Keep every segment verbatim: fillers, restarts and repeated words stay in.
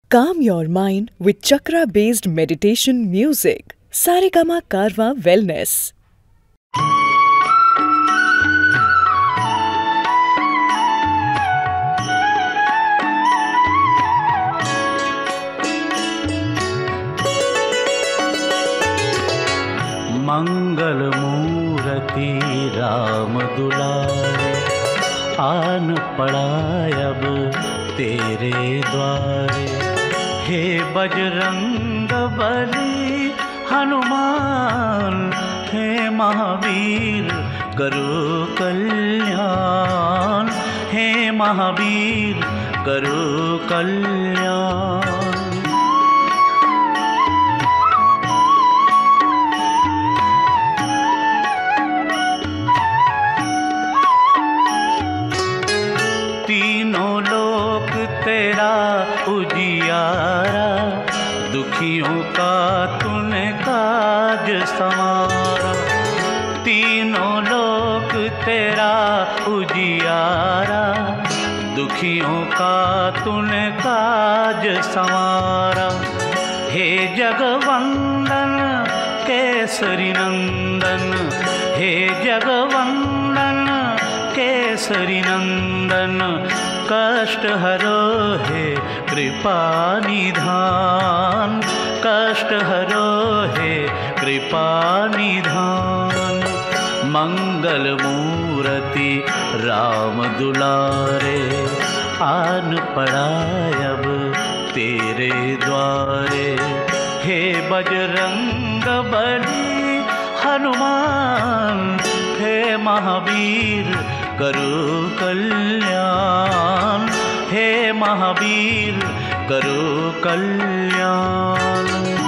Calm your mind with chakra-based meditation music. Saregama Karwa Wellness. मंगल मूर्ति राम दुलारे, आन पड़ा अब तेरे द्वारे। हे बजरंग बली हनुमान, हे महावीर करो कल्याण, हे महावीर करो कल्याण। तीनों लोक तेरा उजियारा, दुखियों का तूने काज संवारा। तीनों लोक तेरा उजियारा, दुखियों का तूने काज संवारा। हे जगवंदन केसरी नंदन, हे जगवंदन केसरी नंदन, कष्ट हरो हे कृपा निधान, कष्ट हरो हे कृपा निधान। मंगल मूर्ति राम दुलारे, आन पड़ा अब तेरे द्वारे। हे बजरंग बली हनुमान, हे महावीर करो कल्याण, हे महावीर करो कल्याण।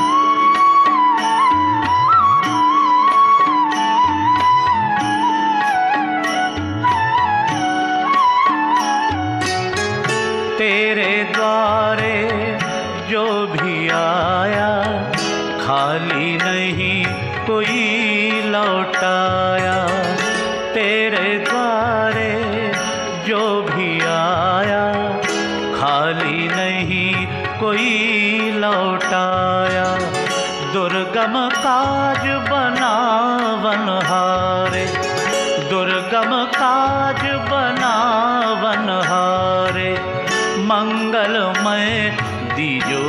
तेरे द्वारे जो भी आया, खाली नहीं कोई लौटाया। तेरे द्वारे जो भी आया, खाली नहीं कोई लौटाया। दुर्गम काज बनावन हारे, दुर्गम काज बनावन हारे। मंगलमय दीजो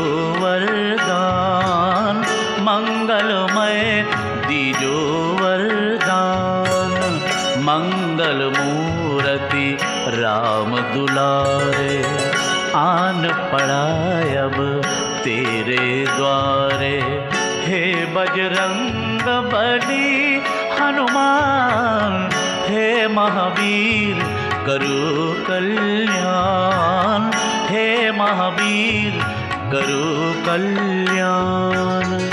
वरदान, मंगलमय दीजो वरदान। मंगल मूर्ति राम दुलारे, आन पड़ा अब तेरे द्वारे। हे बजरंग बली हनुमान, हे महावीर करो कल्याण, हे महावीर करो कल्याण।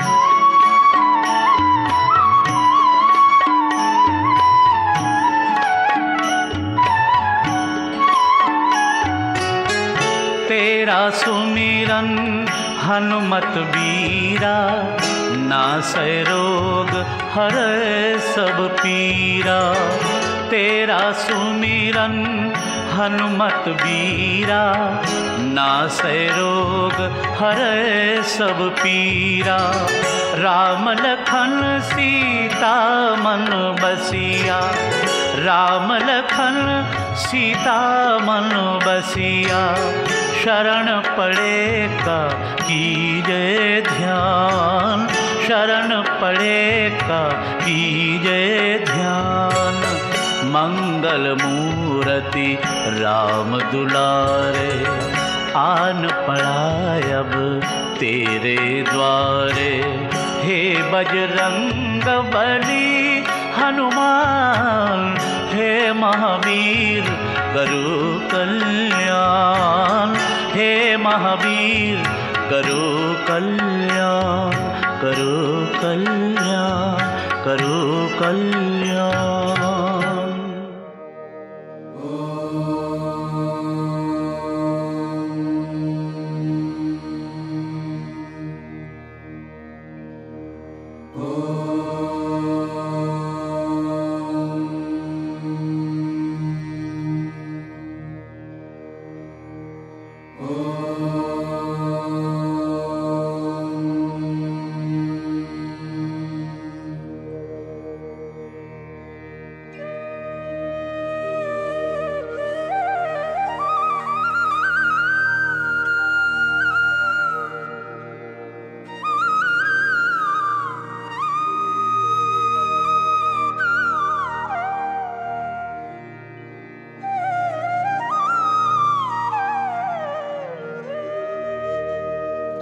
तेरा सुमिरन हनुमत बीरा, नासै रोग हरै सब पीरा। तेरा सुमिरन हनुमत बीरा, नासै रोग हरै सब पीरा। राम लखन सीता मन बसिया, राम लखन सीता मन बसिया। शरण पड़े का कीजे ध्यान, शरण पड़े का कीजे ध्यान। मंगल मूर्ति राम दुलारे, आन पड़ा अब तेरे द्वारे। हे बजरंग बली हनुमान, हे महावीर करो कल्याण, हे महावीर करो कल्याण, करो कल्याण, करो कल्याण। Oh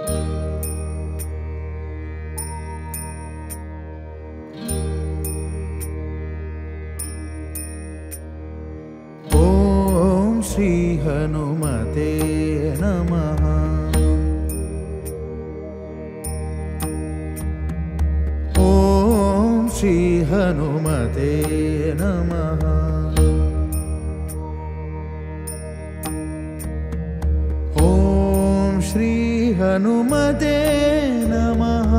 ओम श्री हनुमते नमः। ओम श्री हनुमते नमः। ओम श्री हनुमते नमः।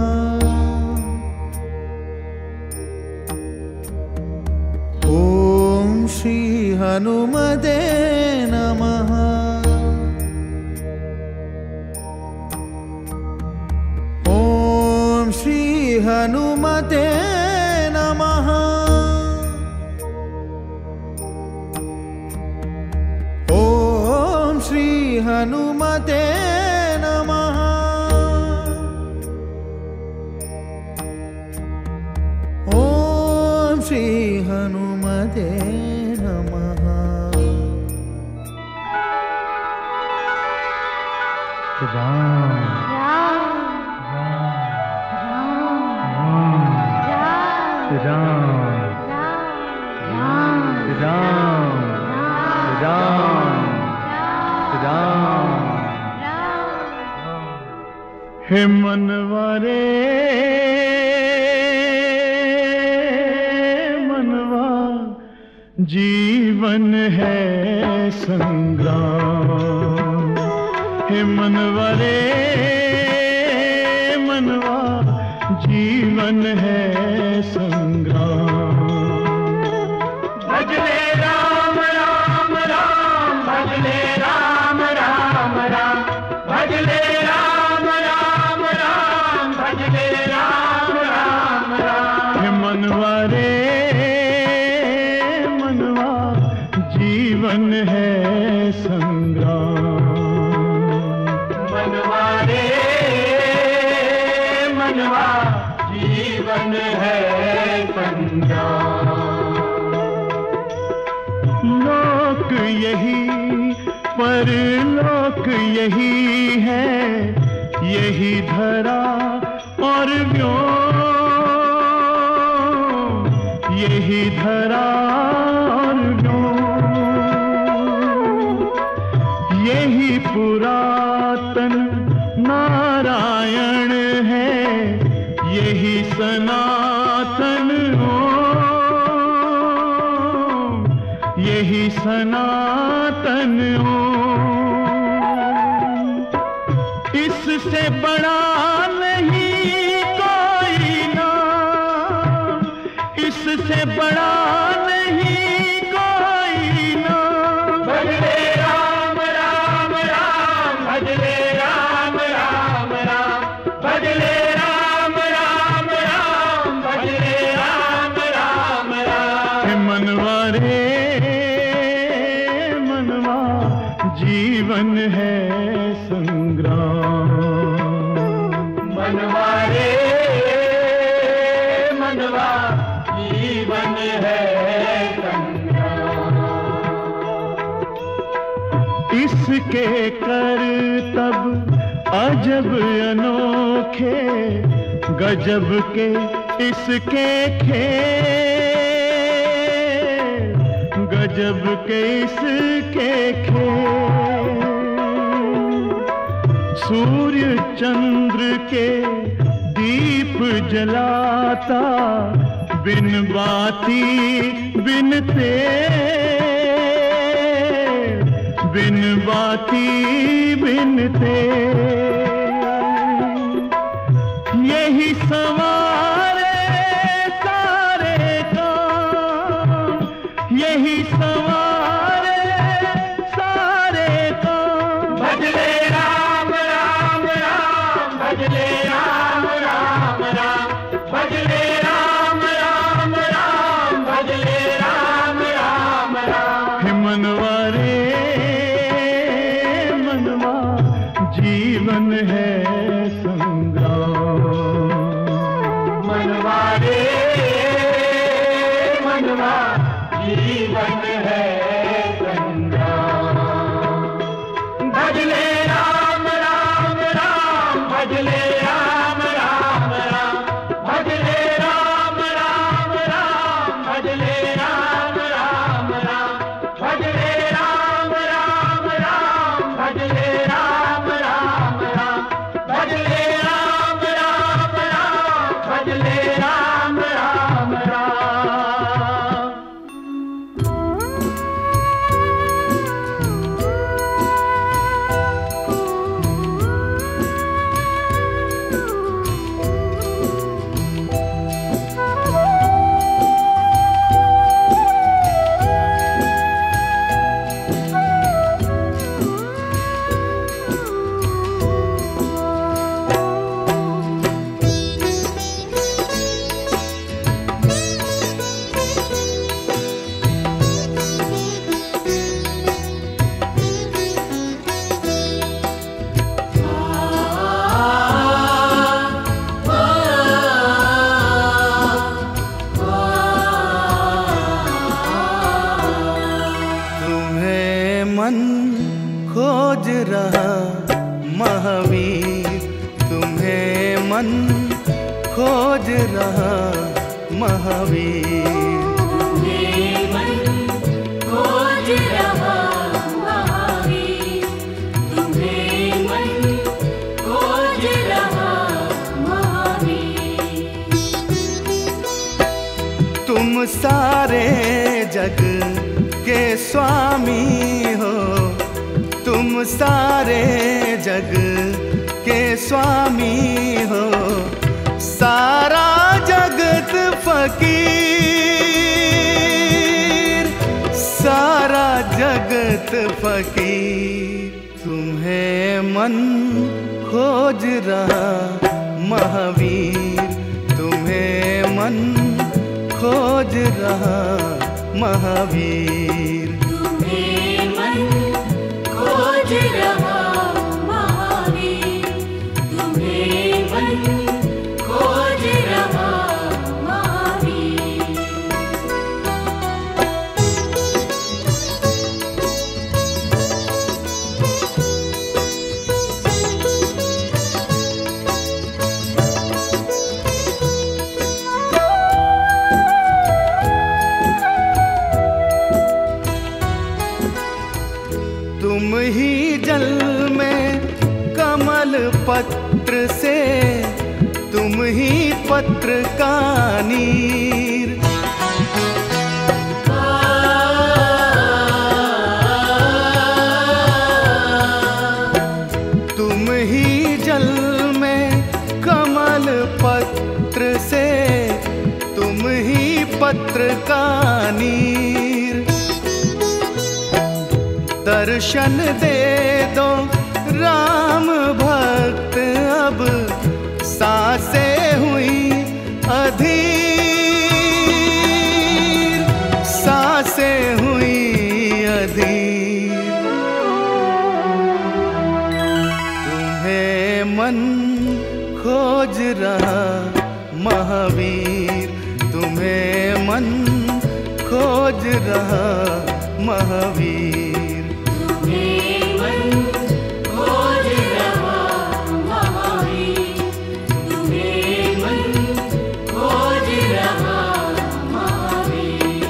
ओम श्री हनुमते नमः। ओम श्री हनुमते नमः। ओम श्री हनुमते नमः। ओम श्री हनुमते नमः। राम राम राम राम राम। हे मनवारे मनवा जीवन है संग्राम। हे मनवारे मनवा जीवन है संग्राम। भजले राम राम राम भजले राम राम राम भजले राम राम राम भजले राम राम राम। हे मनवारे मनवा जीवन है संग्राम। मनवारे मनवा जीवन है संग्राम। लोक यही परलोक यही है, यही धरा और व्योम, यही धरा और व्योम, यही पुरातन नारायण है, यही सनातन ओम, यही सनातन ओम। इससे बड़ा नहीं कोई नाम, इससे बड़ा नहीं कोई नाम। भजले राम राम राम भजले राम राम राम भजले राम राम राम भजले राम राम राम। हे मनवारे मनवा जीवन है संग्राम। मनवारे मनवा जीवन है संग्राम। इसके करतब अजब अनोखे, गजब के इसके खेल, गजब के इसके खेल। सूर्य चंद्र के दीप जलाता, बिन बाती बिन तेल, बिन बाती बिन तेल। यही सवारे सारे काम, यही सवारे सारे काम। भजले राम राम राम भजले राम राम राम भजले राम राम राम भजले राम राम राम। हे मनवारे मनवा जीवन है संग्राम। मनवारे मनवा जीवन है संग्राम। भजले राम राम राम भजले राम राम राम भजले राम राम राम भजले राम राम राम भजले राम राम राम भजले राम राम राम भजले राम राम राम भजले राम राम राम। खोज रहा महावीर, तुम्हें मन खोज रहा महावीर, तुम्हें मन खोज रहा महावीर, तुम्हें मन खोज रहा महावीर। तुम सारे जग के स्वामी हो, तुम सारे जग के स्वामी हो, सारा जगत फकीर, सारा जगत फकीर। तुम्हें मन खोज रहा महावीर, तुम्हें मन खोज रहा महावीर, तुम्हें मन खोज रहा महावीर, तुम्हें मन खोज रहा महावीर। तुम ही जल में कमल पत्र से, तुम ही पत्र का नीर, तुम ही जल में कमल पत्र से, तुम ही पत्र का नीर। दर्शन दे दो राम भक्त, अब सांसें हुई अधीर, सांसें हुई अधीर। तुम्हें मन खोज रहा महावीर, तुम्हें मन खोज रहा महावीर, तुम्हें मन खोज रहा महावीर, तुम्हें मन खोज रहा महावीर।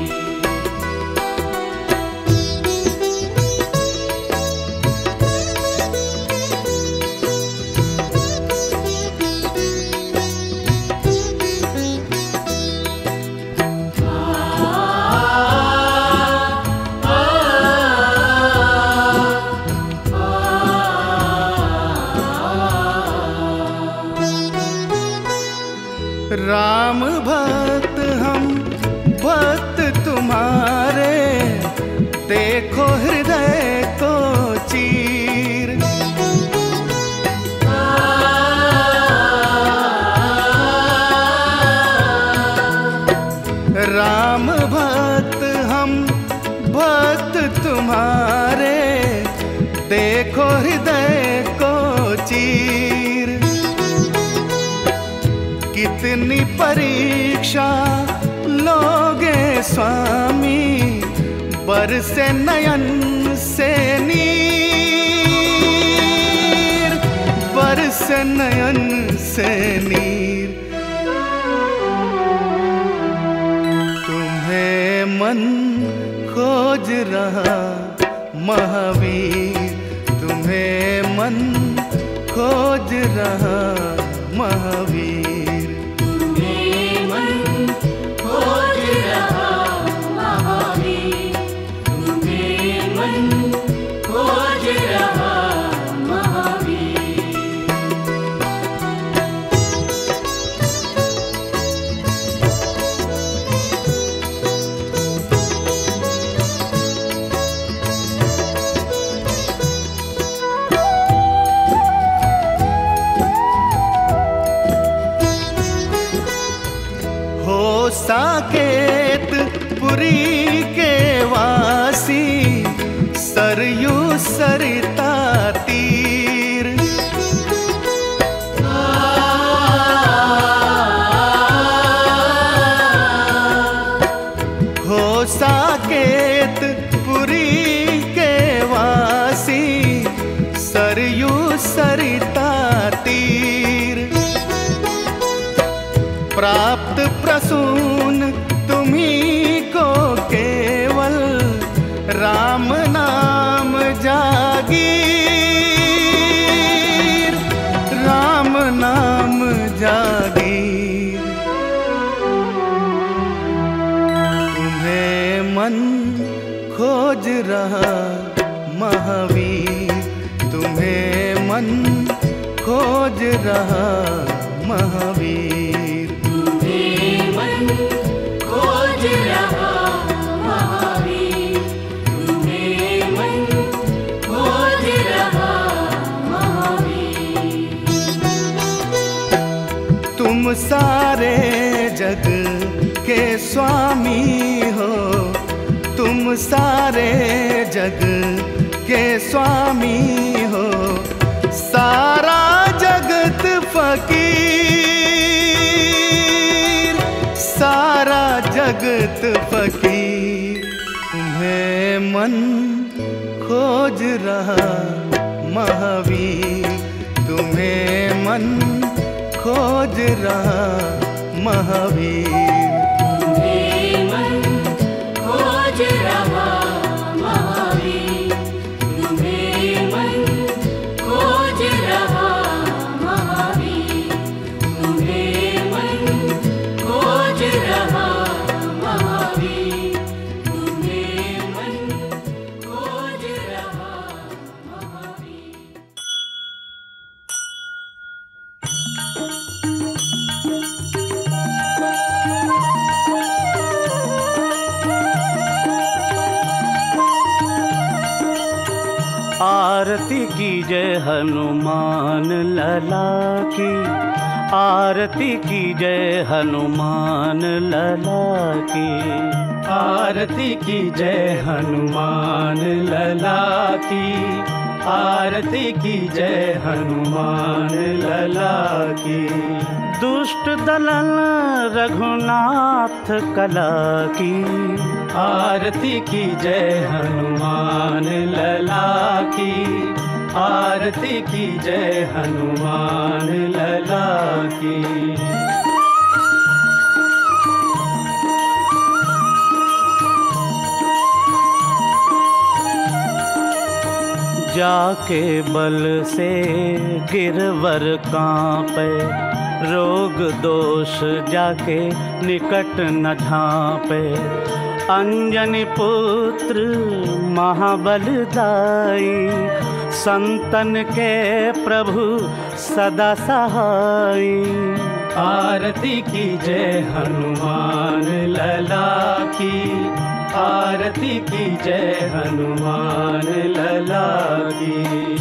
राम भक्त हम भक्त तुम्हारे, देखो हृदय को चीर। राम भक्त हम भक्त तुम्हारे, देखो हृदय को चीर। कितनी परीक्षा लोगे स्वामी, बरसे नयन से नीर, बरसे बरसे नयन से नीर। तुम्हें मन खोज रहा महावीर, तुम्हें मन खोज रहा महावीर। तुम्हें मन खोज रहा महावीर, तुम्हें मन खोज रहा महावीर। साकेत पुरी के वासी, सरयू सरिता तीर। हो साकेत पुरी के वासी, सरयू सरिता तीर। प्राप्त प्रसून तुम्ही को केवल, राम नाम जागीर, राम नाम जागीर। तुम्हें मन खोज रहा महावीर, तुम्हें मन खोज रहा महावीर। तुम्हें मन खोज रहा महावीर, तुम्हें मन खोज रहा महावीर। तुम सारे जग के स्वामी हो, तुम सारे जग के स्वामी हो। सारा जगत फकीर, सारा जगत फकीर। तुम्हें मन खोज रहा महावीर, तुम्हें मन खोज रहा महावीर। तुम्हें मन खोज रहा महावीर, तुम्हें मन खोज रहा महावीर, तुम्हें मन खोज रहा महावीर, तुम्हें मन खोज रहा महावीर। आरती कीजय हनुमान लला की, आरती कीजय हनुमान लला की। आरती की जय हनुमान लला की, आरती की जय हनुमान लला की। दुष्ट दलन रघुनाथ कला की, आरती की जय हनुमान लला की, आरती की जय हनुमान लला की। जाके बल से गिरवर कांपे, रोग दोष जाके निकट न झांपे। अंजनी पुत्र महाबलदाई, संतन के प्रभु सदा सहाई। आरती की जय हनुमान लला की, आरती की जय हनुमान लला की।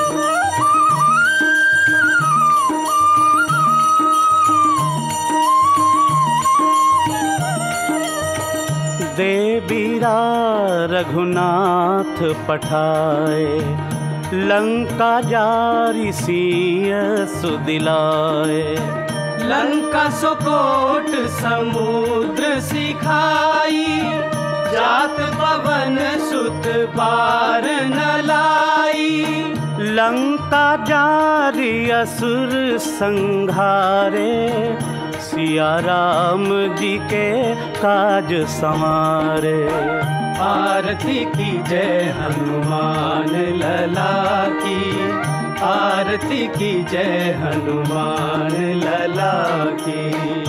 दे बीरा रघुनाथ पठाए, लंका जारी सिय सुदिलाए। लंका सुकोट समुद्र सिखाई, जात पवन सुत पार न लाई। लंका जारी असुर संघारे, सिया राम जी के काज संवारे। आरती की जय हनुमान लला की, आरती की जय हनुमान लला की।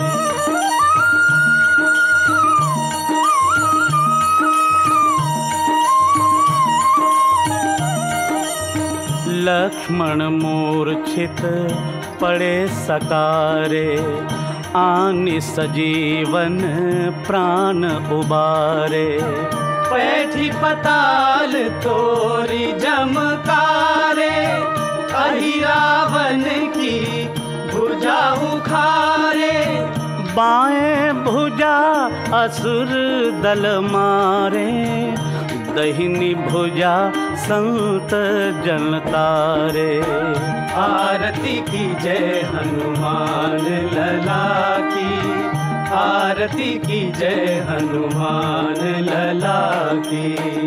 लक्ष्मण मूर्छित पड़े सकारे, आनि सजीवन प्राण उबारे। पैठी पताल तोरी जमकारे, अहि रावण की भुजा उखारे। बाएं भुजा असुर दल मारे, दहिनी भुजा संत जन तारे। आरती की जय हनुमान लला की, आरती की जय हनुमान लला की।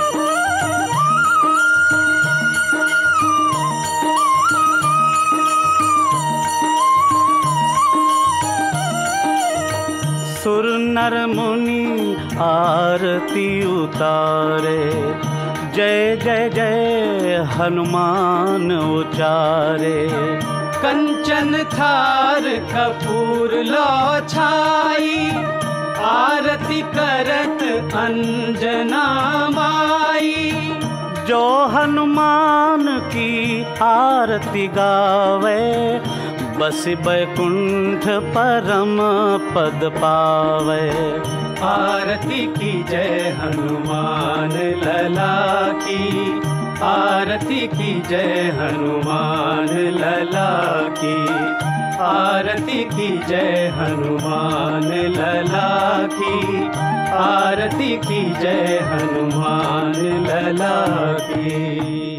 सुर नर मुनि आरती उतारे, जय जय जय हनुमान उचारे। कंचन थार कपूर लो छाई, आरती करत अंजना माई। जो हनुमान की आरती गावे, बस बैकुंठ परम पद पावे। आरती की जय हनुमान लला की, आरती की जय हनुमान लला की। आरती की जय हनुमान लला की, आरती की जय हनुमान लला की।